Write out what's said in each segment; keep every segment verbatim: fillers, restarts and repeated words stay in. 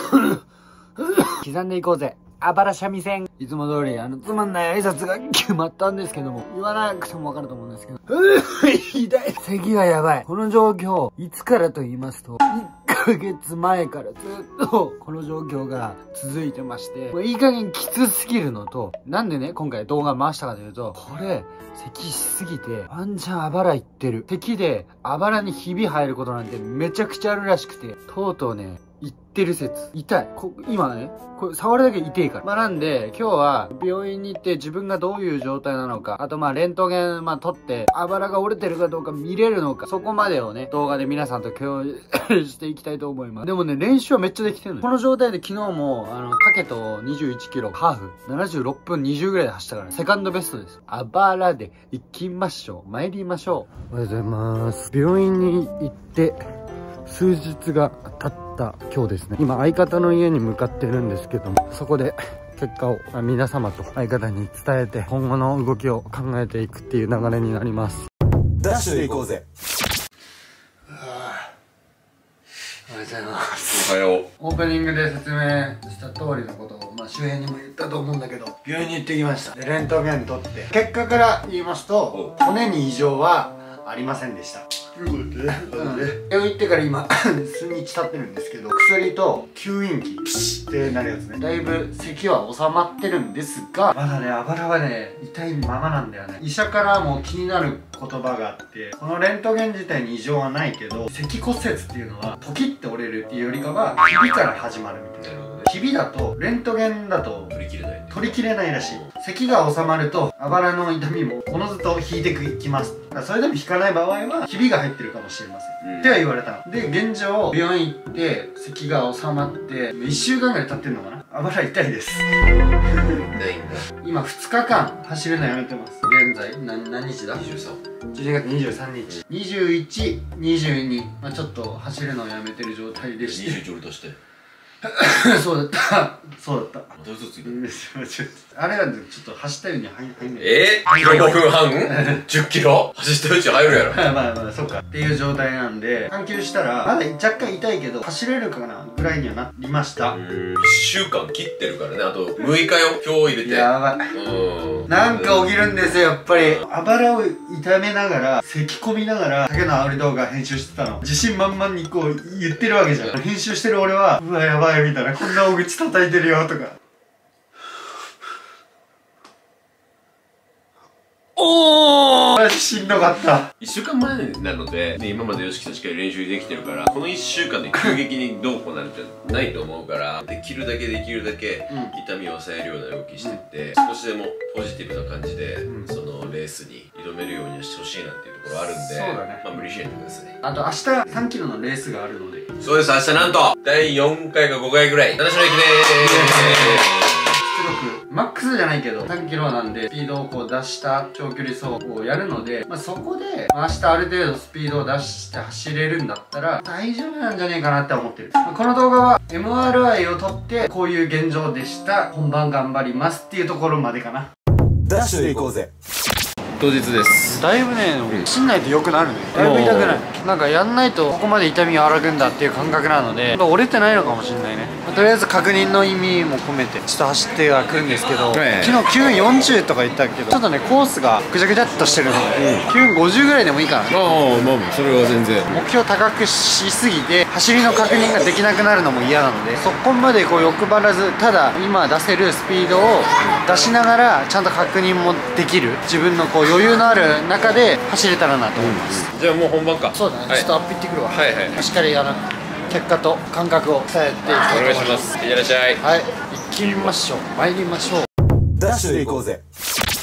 刻んでいこうぜ。あばら三味線。いつも通り、あの、つまんない挨拶が決まったんですけども、言わなくてもわかると思うんですけど、痛い。咳がやばい。この状況、いつからと言いますと、いっかげつまえからずっと、この状況が続いてまして、もういい加減きつすぎるのと、なんでね、今回動画回したかというと、これ、咳しすぎて、ワンチャンあばらいってる。咳で、あばらにひび入ることなんてめちゃくちゃあるらしくて、とうとうね、言ってる説。痛い。こ今ね、これ触るだけ痛いから。まあなんで、今日は病院に行って自分がどういう状態なのか、あとまあレントゲン、まあ撮って、あばらが折れてるかどうか見れるのか、そこまでをね、動画で皆さんと共有していきたいと思います。でもね、練習はめっちゃできてるのよ。この状態で昨日も、あの、竹とにじゅういちキロ、ハーフ、ななじゅうろっぷんにじゅうぐらいで走ったからね、セカンドベストです。あばらで行きましょう。参りましょう。おはようございます。病院に行って、数日が経った今日ですね。今相方の家に向かってるんですけども、そこで結果を皆様と相方に伝えて今後の動きを考えていくっていう流れになります。 ダッシュで行こうぜ。 おはようございます。 おはよう。 オープニングで説明した通りのことを、まあ、周辺にも言ったと思うんだけど、病院に行ってきました。でレントゲン取って結果から言いますと、骨に異常はありませんでした。 ということで、 病院行ってから今数日経ってるんですけど、薬と吸引器プシッってなるやつね、だいぶ咳は収まってるんですが、まだねあばらはね痛いままなんだよね。医者からも気になる言葉があって、このレントゲン自体に異常はないけど、咳骨折っていうのはポキって折れるっていうよりかはひびから始まるみたいな。ひびだとレントゲンだと取り切れない取り切れないらしい。咳が収まるとあばらの痛みもおのずと引いていきます。だからそれでも引かない場合はひびが入ってるかもしれません、うん、っては言われたので、現状病院行って咳が収まっていっしゅうかんぐらい経ってるのかな。あばら痛いです今ふつかかん走るのやめてます。現在何何日だ。にじゅうさん、じゅうにがつにじゅうさんにち、にじゅういち、にじゅうに、まあ、ちょっと走るのをやめてる状態でして。 にじゅういち俺としてそうだったそうだった。 また嘘ついた。 あれはちょっと走ったように入んない。 えー、キロごふんはんじゅっキロ走ったうち入るやろ。 まあまあそうかっていう状態なんで、探求したらまだ若干痛いけど走れるかなぐらいにはなりました。 いっしゅうかん切ってるからね。あとむいかよ、今日入れて。 やばい。うん、なんか起きるんですよやっぱり。あばらを痛めながら咳込みながら竹のあおり動画編集してたの。自信満々にこう言ってるわけじゃん。編集してる俺はうわやばいみたいな、こんな大口叩いてるよとか。おーしんどかった。 いっしゅうかんまえなので、ね、今までよしきとしっかり練習できてるから、このいっしゅうかんで急激にどうこうなるってないと思うから、できるだけできるだけ痛みを抑えるような動きしてって、うん、少しでもポジティブな感じで、うん、そのレースに挑めるようにはしてほしいなっていうところあるんで、そうだね、まあ無理しないでください。あと明日さんキロのレースがあるので。そうです、明日なんとだいよんかいかごかいぐらい七種の駅でーす。マックスじゃないけどさんキロなんでスピードをこう出した長距離走をやるので、まあ、そこで、まあ、明日ある程度スピードを出して走れるんだったら大丈夫なんじゃねえかなって思ってる。まあ、この動画は エムアールアイ を取ってこういう現状でした、本番頑張りますっていうところまでかな。 ダッシュで行こうぜ。 当日です。 だいぶね、走んないと良くなるね。だいぶ痛くない。なんかやんないとここまで痛みが和らぐんだっていう感覚なので、折れてないのかもしれないね。まあ、とりあえず確認の意味も込めてちょっと走ってはくるんですけど、昨日きゅうよんじゅうとか言ったけどちょっとねコースがぐちゃぐちゃっとしてるので、きゅうごじゅうぐらいでもいいかな。ああまあそれは全然目標高くしすぎて走りの確認ができなくなるのも嫌なので、そこまでこう欲張らず、ただ今出せるスピードを出しながらちゃんと確認もできる、自分のこう余裕のある中で走れたらなと思います。 じゃあもう本番か。 そうだね、はい、ちょっとアップ行ってくるわ。はいはい、しっかりあの結果と感覚を伝えていきたいと思います。お願いします。いってらっしゃい。はい、行きましょう、参りましょう。 ダッシュで行こうぜ。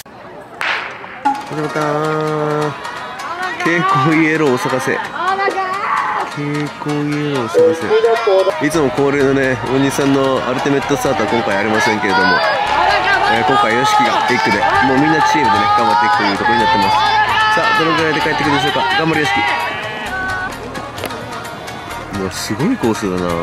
始まったー。蛍光イエローを探せ。蛍光イエローを探せ。いつも恒例のね、大西さんのアルティメットスタートは今回ありませんけれども、えー、今回 ヨシキがエッグでもうみんなチームでね頑張っていくというところになってます。さあどのぐらいで帰ってくるでしょうか。頑張れ ヨシキ。うわすごいコースだな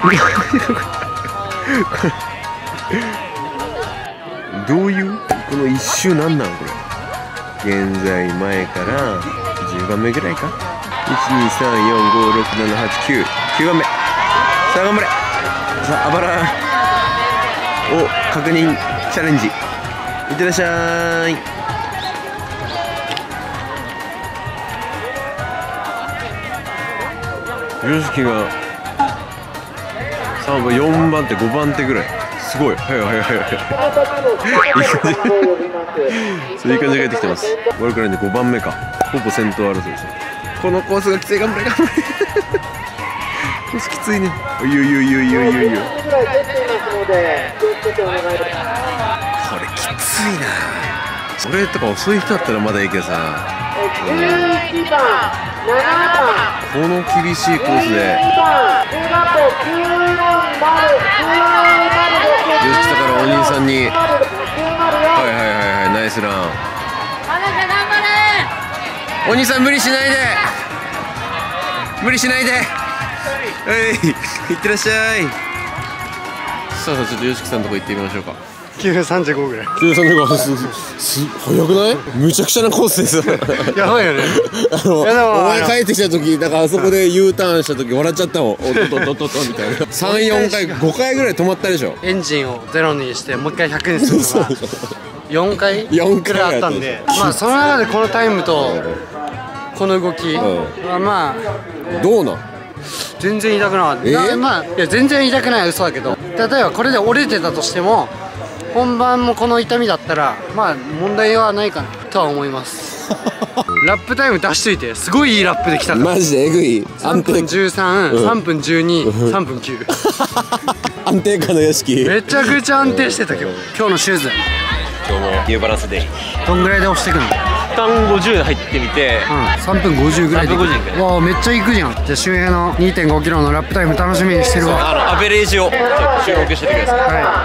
どういうこの一周なんなんこれ。現在前からじゅうばんめぐらいか。いちにさんよんごろくななはちきゅうきゅうばんめ。さあ頑張れ。 さああばらを確認チャレンジ。いってらっしゃい。よしきがさんばんよんばん手ごばん手ぐらい、すごい早い早い早い早いいい感じそういい感じが出てきてます。これからねごばんめか、ほぼ先頭争いです。このコースがきつい、頑張れ頑張れコースきついね。おいおいおいおいおいおいおい、これきついな。俺とか遅い人だったらまだいいけどさ、うん、この厳しいコースでよし来たからお兄さんに、はいはいはいはい、ナイスラン。お兄さん無理しないで無理しないで、はい、いってらっしゃい。さあさあちょっとよしきさんのとこ行ってみましょうか。 きゅうさんじゅうごぐらい。 きゅうさんじゅうご、すす早くない？むちゃくちゃなコースですよやばいよね。 あのお前帰ってきた時、だからあそこで U ターンした時笑っちゃったもん。おっとっとっとっとみたいなさん、よんかいごかいぐらい止まったでしょ。 エンジンをゼロにしてもう一回ひゃくにするのがよんかいよんかいくらいあったんで、まあその中でこのタイムとこの動きはまあどうなん？ 全然痛くなかった、 えー、 まあいや全然痛くないは嘘だけど、例えばこれで折れてたとしても本番もこの痛みだったらまあ問題はないかなとは思いますラップタイム出しといて、すごいいいラップできたから。 マジでえぐい。 さんぷんじゅうさん、さんぷんじゅうに、さんぷんきゅう安定感のよしき、 めちゃくちゃ安定してた今日。今日のシューズ今日もニューバランスでどんぐらいで押してくの？ 一旦ごじゅうで入ってみて、 うん、さんぷんごじゅうぐらいで。わあめっちゃいくじゃん。じゃあ周平の にてんごキロのラップタイム楽しみにしてるわ。 あのアベレージをちょっと収録しててください。 はい、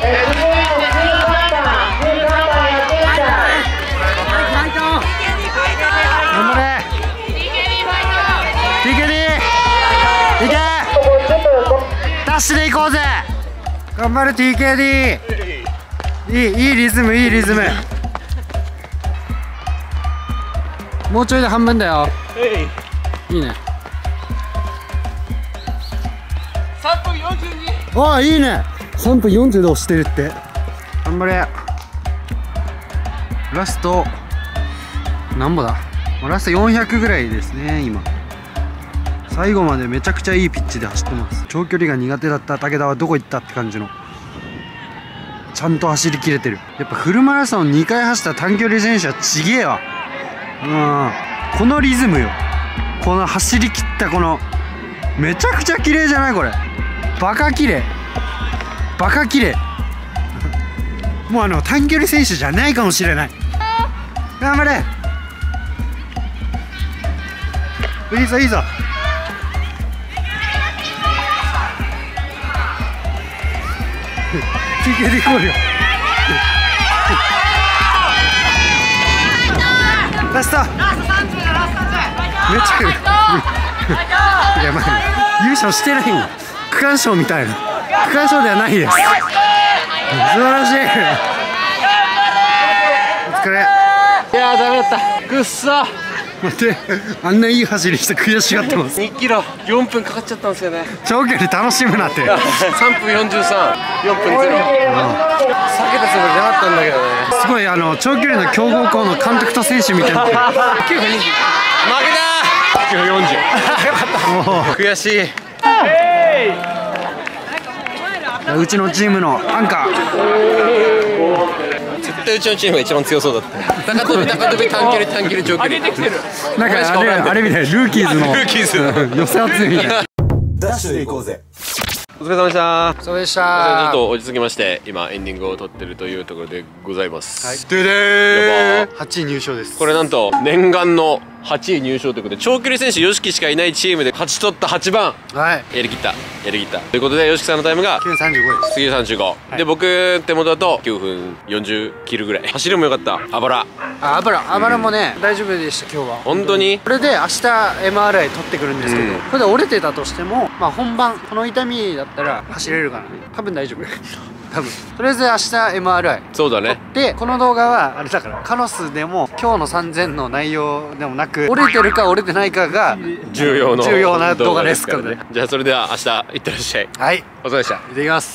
頑張れ ティーケーディー いけダッシュで行こうぜ。頑張れ ティーケーディー。 いいいいリズムいいリズム。もうちょいで半分だよ。いいね。さんぷんよんじゅうに。ああいいね。さんぷんよんじゅうで押してるって。頑張れ。ラストなんぼだ、ラストよんひゃくぐらいですね今。最後までめちゃくちゃいいピッチで走ってます。長距離が苦手だった武田はどこ行ったって感じの、ちゃんと走り切れてる。やっぱフルマラソンにかい走った短距離選手はちげえわ。うん、このリズムよ、この走り切ったこのめちゃくちゃ綺麗じゃないこれ。バカ綺麗バカ綺麗もうあの短距離選手じゃないかもしれない。頑張れ、いいぞいいぞ。ティーケーディー 行こうよラストめっちゃいやまあ優勝してないん区間賞みたいな。区間賞ではないです。素晴らしい。お疲れ。いやーダメだった、くっそ。待って、あんないい走りして悔しがってます。 にキロよんぷんかかっちゃったんですよね。 長距離楽しむなってさんぷんよんじゅうさん、よんぷんゼロ、避けたつもりなかったんだけどね。 すごいあの長距離の強豪校の監督と選手みたいなきゅうふんにじゅう負けたーきゅうふんよんじゅうよかった悔しい。うちのチームのアンカー、 絶対うちのチームが一番強そうだった。高跳び高跳び短距離短距離長距離、なんかあれあれみたいなルーキーズのルーキーズ寄せ集めみたいな。 ダッシュで行こうぜ。 お疲れ様でした。 そうでしちょた。 っと落ち着きまして今エンディングを撮ってるというところでございます。 はい、 ででーはちい入賞です。 これなんと念願のはちい入賞ということで、長距離選手 ヨシキしかいないチームで勝ち取ったはちばん、 はいやりきったやりきったということで、ヨシキさんのタイムがきゅうふんさんじゅうごです。 きゅうふんさんじゅうご、 はい、 で僕手元だときゅうふんよんじゅう切るぐらい。走りも良かった。あばらあ、あばらあばらもね、うん、大丈夫でした今日は。 本当にこれで明日 エムアールアイ 取ってくるんですけど、うん、これで折れてたとしてもまあ本番この痛みだったら走れるからね、多分大丈夫多分。とりあえず明日 エムアールアイそうだね。 で、この動画はあれだから、カノスでも今日のさんぜんの内容でもなく、折れてるか折れてないかが重要の重要な動画ですからね。 じゃあそれでは明日いってらっしゃい。 はい、 お疲れでした。 行ってきます。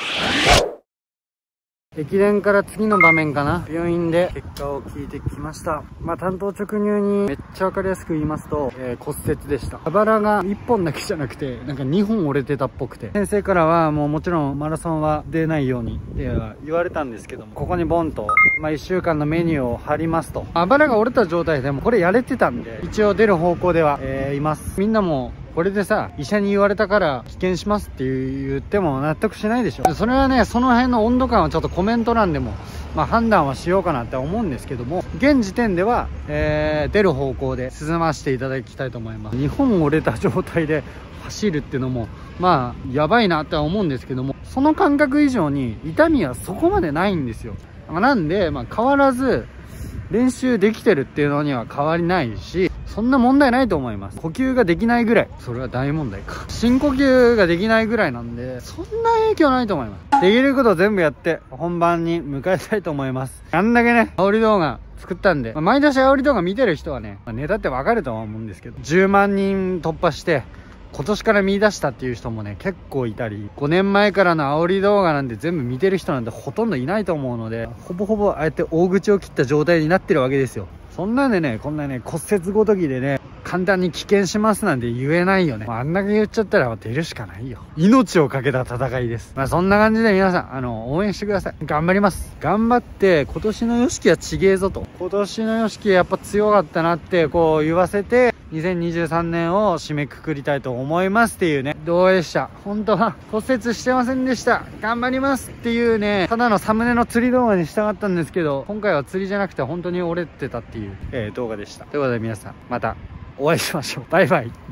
駅伝から次の場面かな、病院で結果を聞いてきました。まあ担当直入にめっちゃわかりやすく言いますと、えー、骨折でした。あばらがいっぽんだけじゃなくてなんかにほん折れてたっぽくて、先生からはもうもちろんマラソンは出ないようにって言われたんですけども、ここにボンと、まあ、いっしゅうかんのメニューを貼りますと。あばらが折れた状態でもこれやれてたんで、一応出る方向では、えー、います。みんなもこれでさ、医者に言われたから棄権しますって言っても納得しないでしょ。それはね、その辺の温度感はちょっとコメント欄でも、まあ、判断はしようかなって思うんですけども、現時点では、えー、出る方向で進ませていただきたいと思います。にほん折れた状態で走るっていうのも、まあ、やばいなっては思うんですけども、その感覚以上に痛みはそこまでないんですよ。なんで、まあ、変わらず、練習できてるっていうのには変わりないし、そんな問題ないと思います。呼吸ができないぐらい。それは大問題か。深呼吸ができないぐらいなんで、そんな影響ないと思います。できること全部やって、本番に向かいたいと思います。あんだけね、煽り動画作ったんで、まあ、毎年煽り動画見てる人はね、まあ、ネタってわかるとは思うんですけど、じゅうまんにん突破して、今年から見出したっていう人もね、結構いたり、ごねんまえからの煽り動画なんて全部見てる人なんてほとんどいないと思うので、ほぼほぼああやって大口を切った状態になってるわけですよ。そんなんでね、こんなね、骨折ごときでね、簡単に棄権しますなんて言えないよね。あんだけ言っちゃったら出るしかないよ。命をかけた戦いです。まあそんな感じで皆さん、あの、応援してください。頑張ります。頑張って、今年のヨシキはちげえぞと。今年のヨシキやっぱ強かったなって、こう言わせて、にせんにじゅうさんねんを締めくくりたいと思いますっていうね、動画でした。本当は骨折してませんでした。頑張りますっていうね、ただのサムネの釣り動画にしたかったんですけど、今回は釣りじゃなくて本当に折れてたっていう、えー、動画でした。ということで皆さん、またお会いしましょう。バイバイ。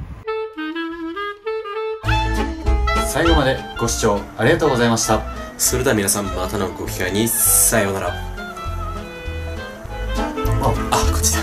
最後までご視聴ありがとうございました。 それでは皆さん、またのご機会にさようなら。あ、あ、こっちだ。